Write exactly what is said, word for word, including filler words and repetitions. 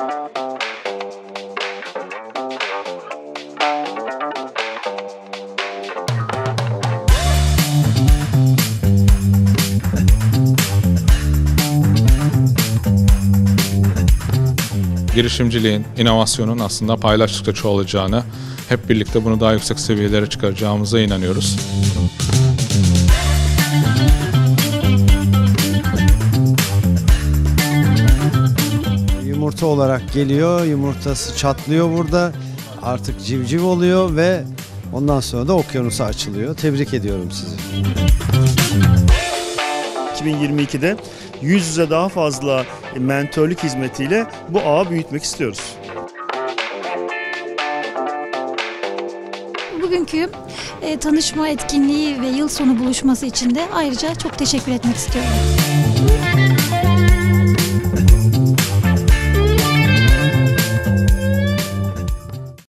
Girişimciliğin, inovasyonun aslında paylaştıkça çoğalacağını, hep birlikte bunu daha yüksek seviyelere çıkaracağımıza inanıyoruz. Yumurta olarak geliyor, yumurtası çatlıyor burada, artık civciv oluyor ve ondan sonra da okyanusa açılıyor. Tebrik ediyorum sizi. iki bin yirmi ikide yüz yüze daha fazla mentörlük hizmetiyle bu ağı büyütmek istiyoruz. Bugünkü e, tanışma etkinliği ve yıl sonu buluşması için de ayrıca çok teşekkür etmek istiyorum.